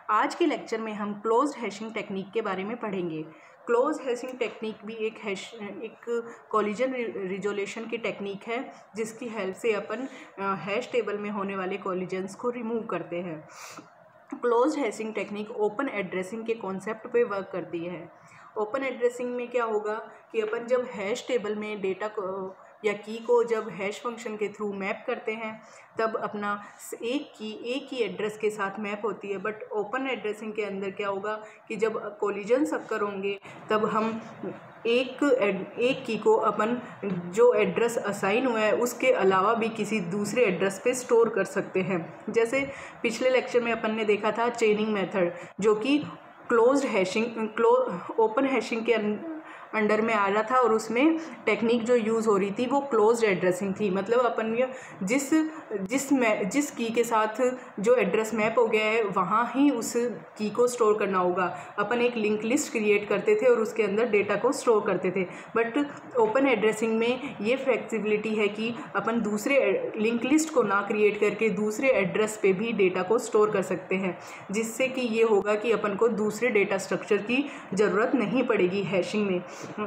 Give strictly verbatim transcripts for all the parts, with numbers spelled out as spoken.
आज के लेक्चर में हम क्लोज्ड हैशिंग टेक्निक के बारे में पढ़ेंगे। क्लोज हैशिंग टेक्निक भी एक हैश एक कोलिजन रिजोल्यूशन की टेक्निक है, जिसकी हेल्प से अपन हैश टेबल में होने वाले कोलिजन्स को रिमूव करते हैं। Closed hashing technique open addressing के कॉन्सेप्ट पे वर्क करती है। ओपन एड्रेसिंग में क्या होगा कि अपन जब हैश टेबल में डेटा को या की को जब हैश फंक्शन के थ्रू मैप करते हैं, तब अपना एक की एक ही एड्रेस के साथ मैप होती है। बट ओपन एड्रेसिंग के अंदर क्या होगा कि जब कोलिजन्स अक्कर होंगे, तब हम एक एक की को अपन जो एड्रेस असाइन हुआ है उसके अलावा भी किसी दूसरे एड्रेस पे स्टोर कर सकते हैं। जैसे पिछले लेक्चर में अपन ने देखा था चेनिंग मेथड, जो कि क्लोज्ड हैशिंग क्लो ओपन हैशिंग के अंडर में आ रहा था, और उसमें टेक्निक जो यूज़ हो रही थी वो क्लोज्ड एड्रेसिंग थी। मतलब अपन जिस जिस में जिस की के साथ जो एड्रेस मैप हो गया है, वहाँ ही उस की को स्टोर करना होगा। अपन एक लिंक लिस्ट क्रिएट करते थे और उसके अंदर डेटा को स्टोर करते थे। बट ओपन एड्रेसिंग में ये फ्लेक्सिबिलिटी है कि अपन दूसरे लिंक लिस्ट को ना क्रिएट करके दूसरे एड्रेस पे भी डेटा को स्टोर कर सकते हैं, जिससे कि ये होगा कि अपन को दूसरे डेटा स्ट्रक्चर की ज़रूरत नहीं पड़ेगी हैशिंग में,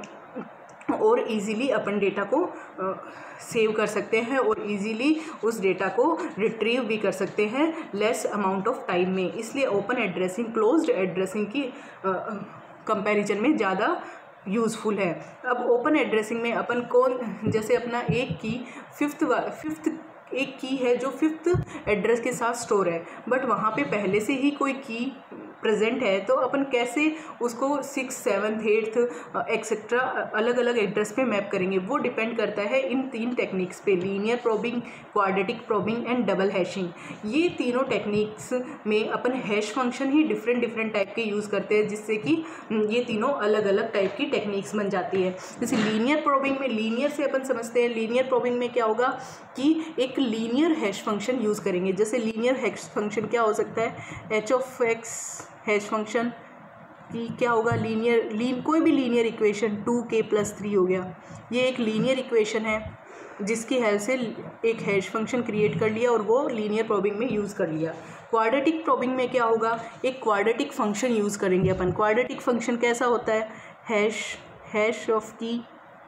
और इजीली अपन डेटा को सेव कर सकते हैं और इजीली उस डेटा को रिट्रीव भी कर सकते हैं लेस अमाउंट ऑफ टाइम में। इसलिए ओपन एड्रेसिंग क्लोज्ड एड्रेसिंग की कंपैरिजन में ज़्यादा यूज़फुल है। अब ओपन एड्रेसिंग में अपन कौन जैसे अपना एक की फिफ्थ फिफ्थ एक की है जो फिफ्थ एड्रेस के साथ स्टोर है, बट वहाँ पे पहले से ही कोई की प्रेजेंट है, तो अपन कैसे उसको सिक्स सेवन्थ एट्थ एक्सेट्रा अलग अलग एड्रेस पे मैप करेंगे, वो डिपेंड करता है इन तीन टेक्निक्स पे, linear probing, quadratic probing and double hashing. ये तीनों टेक्निक्स में अपन हैश फंक्शन ही डिफरेंट डिफरेंट टाइप के यूज़ करते हैं, जिससे कि ये तीनों अलग अलग टाइप की टेक्निक्स बन जाती है। जैसे लीनियर प्रोबिंग में, लीनियर से अपन समझते हैं, लीनियर प्रोबिंग में क्या होगा कि एक लीनियर हैश फंक्शन यूज़ करेंगे। जैसे लीनियर हैश फंक्शन क्या हो सकता है, H of X hash function की क्या होगा, लीनियर लीन कोई भी linear equation two K plus three हो गया, ये एक लीनियर इक्वेशन है जिसकी हेल्प से एक हैश फंक्शन क्रिएट कर लिया और वो लीनियर प्रोबिंग में यूज़ कर लिया। क्वाड्रेटिक प्रोबिंग में क्या होगा, एक क्वाड्रेटिक फंक्शन यूज़ करेंगे अपन। क्वाड्रेटिक फंक्शन कैसा होता है, hash hash of key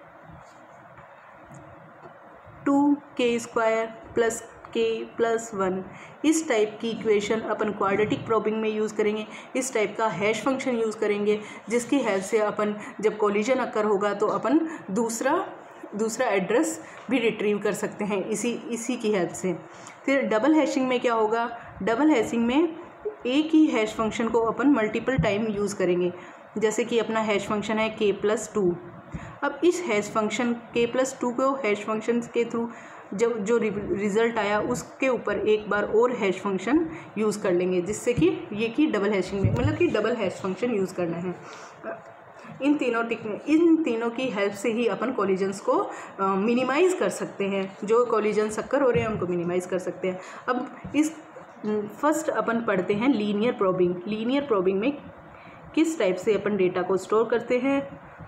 two K square plus K plus one, इस टाइप की इक्वेशन अपन क्वाड्रेटिक प्रोबिंग में यूज़ करेंगे। इस टाइप का हैश फंक्शन यूज़ करेंगे, जिसकी हेल्प से अपन जब कोलिजन अकर होगा तो अपन दूसरा दूसरा एड्रेस भी रिट्रीव कर सकते हैं इसी इसी की हेल्प से। फिर डबल हैशिंग में क्या होगा, डबल हैशिंग में एक ही हैश फंक्शन को अपन मल्टीपल टाइम यूज़ करेंगे। जैसे कि अपना हैश फंक्शन है के प्लस टू, अब इस hash function K plus two को हैश फंक्शन के थ्रू जब जो रिज़ल्ट आया उसके ऊपर एक बार और हैश फंक्शन यूज़ कर लेंगे, जिससे कि ये कि डबल हैशिंग में मतलब कि डबल हैश फंक्शन यूज़ करना है। इन तीनों टेक्निक इन तीनों की हेल्प से ही अपन कोलिजन्स को मिनिमाइज़ कर सकते हैं, जो कोलिजन्स अक्कर हो रहे हैं उनको मिनिमाइज़ कर सकते हैं। अब इस फर्स्ट अपन पढ़ते हैं लीनियर प्रोबिंग। लीनियर प्रोबिंग में किस टाइप से अपन डेटा को स्टोर करते हैं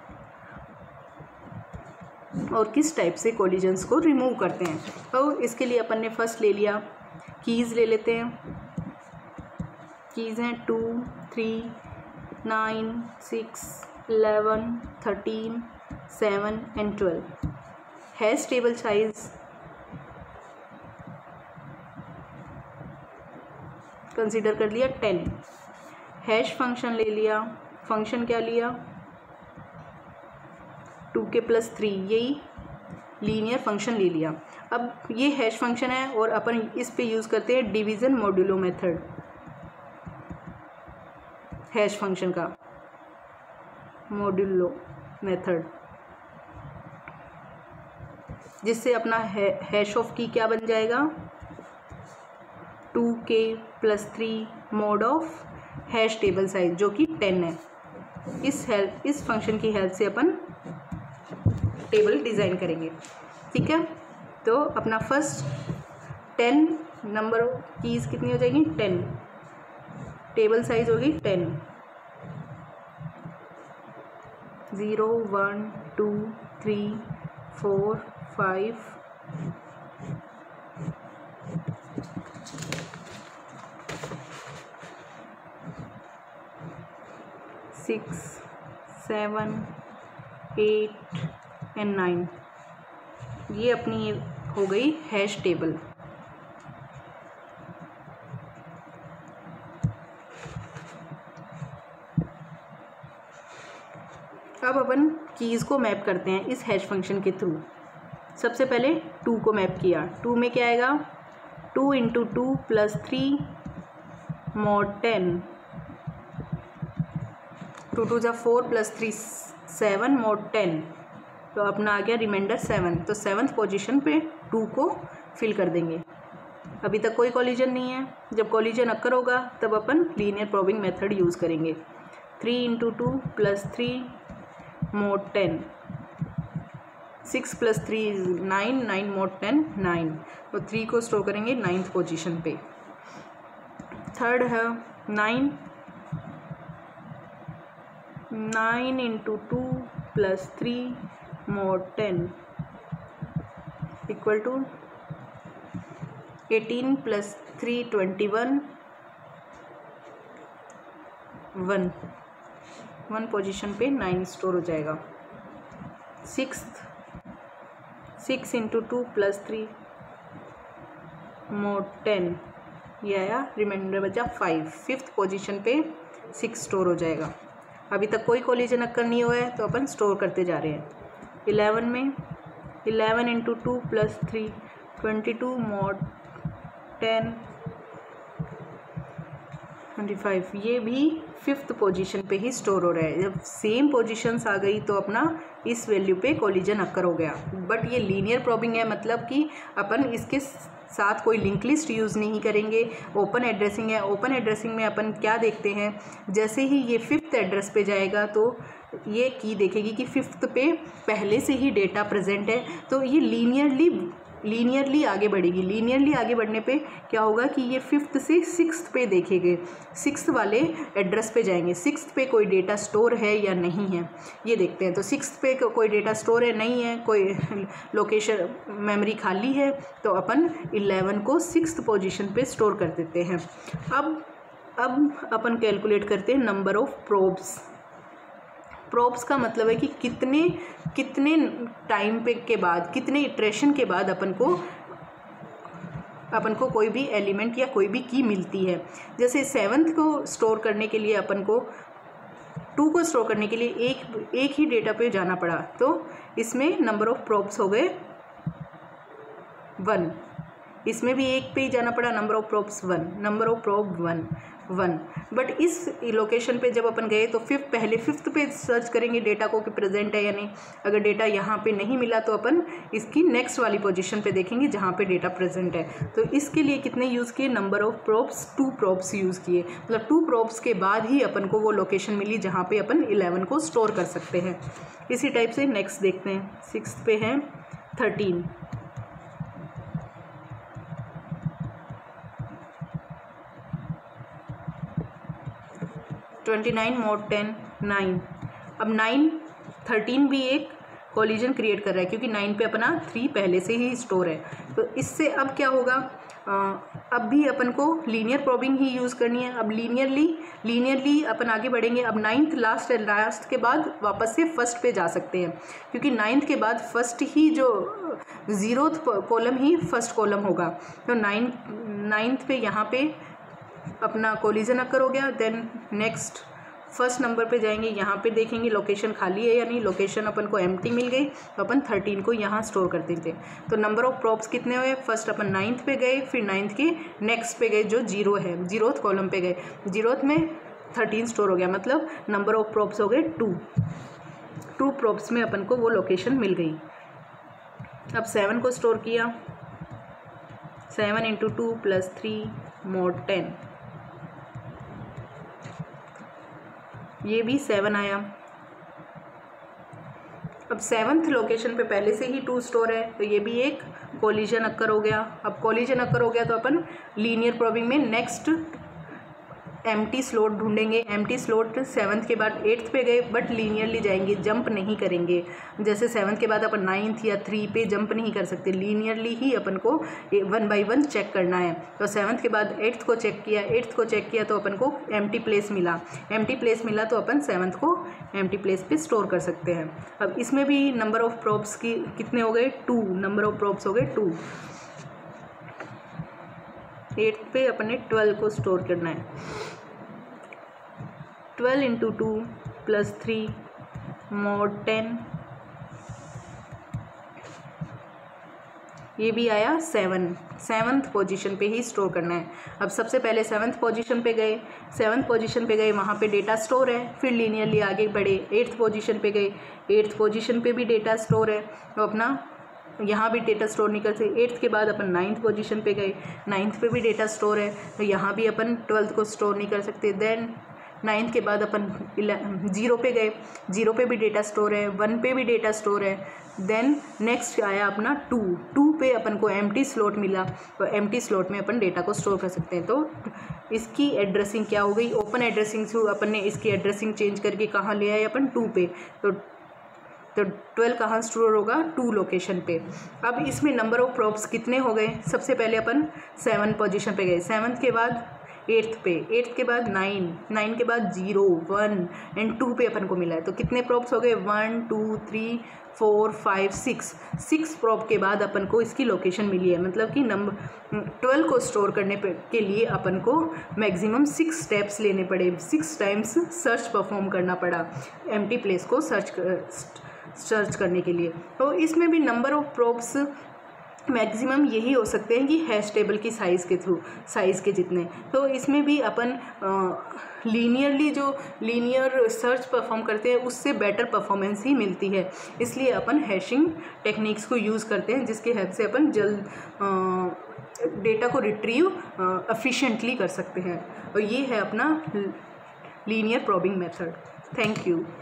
और किस टाइप से कोलिजन्स को रिमूव करते हैं। तो इसके लिए अपन ने फर्स्ट ले लिया, कीज़ ले लेते हैं। कीज़ हैं two, three, nine, six, eleven, thirteen, seven and twelve. Hash table size consider कर लिया टेन। हैश फंक्शन ले लिया, फंक्शन क्या लिया, टू के प्लस थ्री, यही लीनियर फंक्शन ले लिया। अब ये हैश फंक्शन है और अपन इस पे यूज़ करते हैं division modulo method, hash function का मॉड्यूलो मेथड, जिससे अपना है, हैश ऑफ की क्या बन जाएगा, two K plus three mod of hash table size, जो कि टेन है। इस हेल्प इस फंक्शन की हेल्प से अपन टेबल डिज़ाइन करेंगे, ठीक है। तो अपना फर्स्ट टेन नंबर कीज़ कितनी हो जाएगी, टेन, टेबल साइज होगी ten, zero, one, two, three, four, five, six, seven, eight and nine. ये अपनी हो गई हैश टेबल। अब अपन कीज़ को मैप करते हैं इस हैश फंक्शन के थ्रू। सबसे पहले टू को मैप किया। टू में क्या आएगा, two into two plus three mod ten, two two जा four plus three seven mod ten, तो अपना आ गया रिमाइंडर सेवन। तो सेवन्थ पोजीशन पे टू को फिल कर देंगे। अभी तक कोई कॉलिजन नहीं है। जब कॉलिजन अक्कर होगा तब अपन लीनियर प्रोबिंग मेथड यूज़ करेंगे। Three into two plus three mod ten, six plus three is nine, nine mod ten nine. तो थ्री को स्टोर करेंगे नाइन्थ पोजीशन पे। थर्ड है nine, nine into two plus three mod ten equal to eighteen plus three twenty one, one one position पे nine store हो जाएगा। Six, six into two plus three mod ten, ये आया, reminder बचा five. Fifth position पे six store हो जाएगा। अभी तक कोई कोलिजन अक्कर नहीं हुआ है तो अपन स्टोर करते जा रहे हैं। इलेवन में eleven into two plus three twenty two mod ten twenty five, ये भी फिफ्थ पोजीशन पे ही स्टोर हो रहा है। जब सेम पोजीशंस आ गई तो अपना इस वैल्यू पे कोलिजन अक्कर हो गया। बट ये लीनियर प्रोबिंग है, मतलब कि अपन इसके साथ कोई लिंक लिस्ट यूज़ नहीं करेंगे। ओपन एड्रेसिंग है। ओपन एड्रेसिंग में अपन क्या देखते हैं, जैसे ही ये फिफ्थ एड्रेस पे जाएगा तो ये की देखेगी कि फिफ्थ पे पहले से ही डेटा प्रेजेंट है, तो ये लीनियरली लीनियरली आगे बढ़ेगी। लीनियरली आगे बढ़ने पे क्या होगा कि ये फिफ्थ से सिक्स्थ पे देखेंगे, सिक्स्थ वाले एड्रेस पे जाएंगे। सिक्स्थ पे कोई डेटा स्टोर है या नहीं है ये देखते हैं। तो सिक्स्थ पे कोई डेटा स्टोर है, नहीं है, कोई लोकेशन मेमोरी खाली है, तो अपन इलेवन को सिक्स्थ पोजीशन पे स्टोर कर देते हैं। अब अब अपन कैलकुलेट करते हैं नंबर ऑफ प्रोब्स। प्रोब्स का मतलब है कि कितने कितने टाइम पे के बाद, कितने इटरेशन के बाद अपन को अपन को कोई भी एलिमेंट या कोई भी की मिलती है। जैसे सेवन्थ को स्टोर करने के लिए अपन को, टू को स्टोर करने के लिए एक एक ही डेटा पे जाना पड़ा, तो इसमें नंबर ऑफ प्रोब्स हो गए वन। इसमें भी एक पे ही जाना पड़ा, number of probes one, number of probe one one. But इस लोकेशन पे जब अपन गए तो फिफ्थ पहले फिफ्थ पे सर्च करेंगे डेटा को कि प्रेजेंट है या नहीं। अगर डेटा यहाँ पे नहीं मिला तो अपन इसकी नेक्स्ट वाली पोजीशन पे देखेंगे जहाँ पे डेटा प्रेजेंट है। तो इसके लिए कितने यूज़ किए, number of probes, two probes use किए। मतलब टू प्रोब्स के बाद ही अपन को वो लोकेशन मिली जहाँ पे अपन इलेवन को स्टोर कर सकते हैं। इसी टाइप से नेक्स्ट देखते हैं। सिक्स पे है thirteen, twenty nine mod ten nine. अब नाइन, थर्टीन भी एक कोलिजन क्रिएट कर रहा है क्योंकि नाइन पे अपना थ्री पहले से ही स्टोर है। तो इससे अब क्या होगा, आ, अब भी अपन को लीनियर प्रोबिंग ही यूज़ करनी है। अब लीनियरली लीनियरली अपन आगे बढ़ेंगे। अब नाइन्थ लास्ट लास्ट के बाद वापस से फर्स्ट पे जा सकते हैं क्योंकि नाइन्थ के बाद फर्स्ट ही जो ज़ीरोथ कॉलम ही फर्स्ट कॉलम होगा। तो नाइन नाइन्थ पे यहाँ पे अपना कोलिजन अक्कर हो गया। देन नेक्स्ट फर्स्ट नंबर पे जाएंगे, यहाँ पे देखेंगे लोकेशन खाली है या नहीं। लोकेशन अपन को एम्प्टी मिल गई तो अपन थर्टीन को यहाँ स्टोर कर देते। तो नंबर ऑफ प्रोब्स कितने हुए, फर्स्ट अपन नाइन्थ पे गए, फिर नाइन्थ के नेक्स्ट पे गए जो जीरो है, जीरोथ कॉलम पे गए, जीरोथ में थर्टीन स्टोर हो गया, मतलब नंबर ऑफ प्रोब्स हो गए टू। टू प्रोब्स में अपन को वो लोकेशन मिल गई। अब सेवन को स्टोर किया, seven into two plus three mod ten, ये भी सेवन आया। अब सेवन्थ लोकेशन पे पहले से ही टू स्टोर है तो ये भी एक कोलिजन अक्कर हो गया। अब कोलिजन अक्कर हो गया तो अपन लीनियर प्रोबिंग में नेक्स्ट एम्प्टी स्लॉट ढूंढेंगे। एम्प्टी स्लॉट सेवन्थ के बाद एट्थ पे गए बट लीनियरली जाएंगे, जंप नहीं करेंगे। जैसे सेवन्थ के बाद अपन नाइन्थ या थ्री पे जंप नहीं कर सकते, लीनियरली ही अपन को वन बाय वन चेक करना है। तो सेवन्थ के बाद एट्थ को चेक किया, एट्थ को चेक किया तो अपन को एम्प्टी प्लेस मिला, एम्प्टी प्लेस मिला तो अपन सेवन्थ को एम्प्टी प्लेस पे स्टोर कर सकते हैं। अब इसमें भी नंबर ऑफ प्रॉप्स की कितने हो गए, टू, नंबर ऑफ प्रॉप्स हो गए टू। एट्थ पे अपन ने ट्वेल्व को स्टोर करना है। Twelve into two plus three mod ten, ये भी आया सेवन। सेवन्थ पोजीशन पे ही स्टोर करना है। अब सबसे पहले सेवन्थ पोजीशन पे गए, सेवन्थ पोजीशन पे गए, वहाँ पे डेटा स्टोर है। फिर लीनियरली आगे बढ़े, एट्थ पोजीशन पे गए, एट्थ पोजीशन पे भी डेटा स्टोर है, तो अपना यहाँ भी डेटा स्टोर नहीं कर सकते। एट्थ के बाद अपन नाइन्थ पोजीशन पे गए, नाइन्थ पे भी डेटा स्टोर है, तो यहाँ भी अपन ट्वेल्थ को स्टोर नहीं कर सकते। देन नाइन्थ के बाद अपन जीरो पे गए, जीरो पे भी डेटा स्टोर है, वन पे भी डेटा स्टोर है। देन नेक्स्ट आया अपना टू, टू पे अपन को एम्प्टी स्लॉट मिला, तो एम्प्टी स्लॉट में अपन डेटा को स्टोर कर सकते हैं। तो इसकी एड्रेसिंग क्या हो गई, ओपन एड्रेसिंग से अपन ने इसकी एड्रेसिंग चेंज करके कहाँ ले आए अपन, टू पे। तो तो ट्वेल्व कहाँ स्टोर होगा, टू लोकेशन पे। अब इसमें नंबर ऑफ प्रॉप्स कितने हो गए, सबसे पहले अपन सेवन पोजीशन पे गए, सेवन्थ के बाद एट्थ पे, एट्थ के बाद नाइन, नाइन के बाद जीरो, वन एंड टू पे अपन को मिला है। तो कितने प्रॉप्स हो गए, one two three four five six, six probe के बाद अपन को इसकी लोकेशन मिली है। मतलब कि नंबर ट्वेल्व को स्टोर करने पे के लिए अपन को मैक्सिमम सिक्स स्टेप्स लेने पड़े, सिक्स टाइम्स सर्च परफॉर्म करना पड़ा एम्प्टी प्लेस को सर्च सर्च करने के लिए। तो इसमें भी नंबर ऑफ प्रॉप्स मैक्सिमम यही हो सकते हैं कि हैश टेबल की साइज़ के थ्रू, साइज़ के जितने। तो इसमें भी अपन लीनियरली जो लीनियर सर्च परफॉर्म करते हैं उससे बेटर परफॉर्मेंस ही मिलती है, इसलिए अपन हैशिंग टेक्निक्स को यूज़ करते हैं, जिसकी हेल्प से अपन जल्द डेटा को रिट्रीव एफिशिएंटली कर सकते हैं। और ये है अपना linear probing method. Thank you.